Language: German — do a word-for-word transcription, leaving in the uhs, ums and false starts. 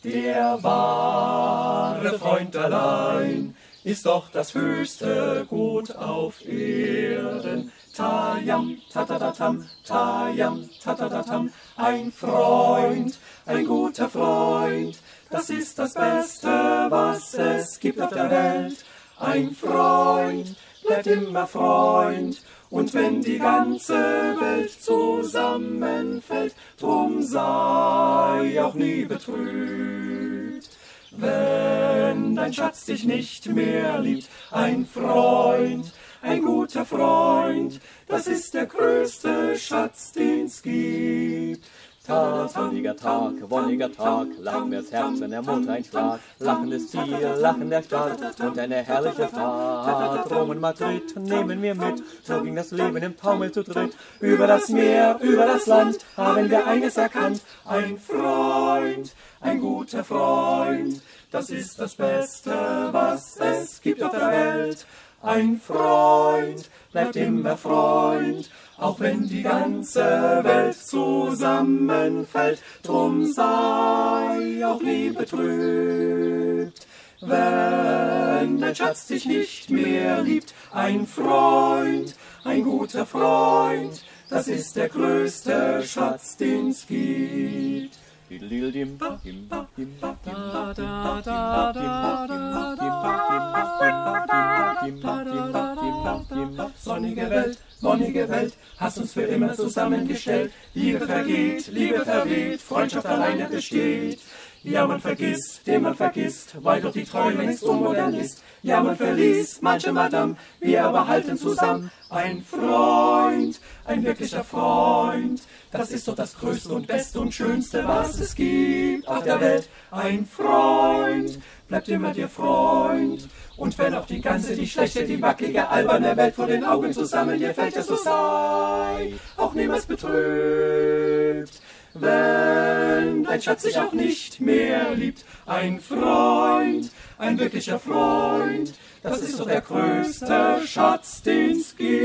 Der wahre Freund allein ist doch das höchste Gut auf Erden. Tajam, tatatatam, tajam, tatatatam. Ein Freund, ein guter Freund, das ist das Beste, was es gibt auf der Welt. Ein Freund bleibt immer Freund, und wenn die ganze Welt zusammenfällt, drum sei auch nie betrübt. Wenn dein Schatz dich nicht mehr liebt, ein Freund, ein guter Freund, das ist der größte Schatz, den's gibt. Sonniger Tag, wonniger Tag, lachen das Herz in der Mutter ein Schlag, lachendes Tier, lachen der Stadt und eine herrliche Fahrt. Rom und Madrid nehmen wir mit, so ging das Leben im Taumel zu dritt. Über das Meer, über das Land haben wir eines erkannt, ein Freund, ein guter Freund, das ist das Beste, was es gibt auf der Welt. Ein Freund bleibt immer Freund, auch wenn die ganze Welt zusammenfällt, drum sei auch nie betrübt. Wenn dein Schatz dich nicht mehr liebt, ein Freund, ein guter Freund, das ist der größte Schatz, den's gibt. Sonnige Welt, wonnige Welt, hast uns für immer zusammengestellt. Liebe vergeht, Liebe verweht, Freundschaft alleine besteht. Ja, man vergisst, den man vergisst, weil doch die Treue längst unmodern ist. Ja, man verließ manche Madame, wir aber halten zusammen. Ein Freund, ein wirklicher Freund, das ist doch das Größte und Beste und Schönste, was es gibt auf der Welt. Ein Freund, bleibt immer dir Freund. Und wenn auch die ganze, die schlechte, die wackelige, alberne Welt vor den Augen zusammen dir fällt, es so sei auch niemals betrübt. Wenn dein Schatz sich auch nicht mehr liebt, ein Freund, ein wirklicher Freund, das ist doch der größte Schatz, den's gibt.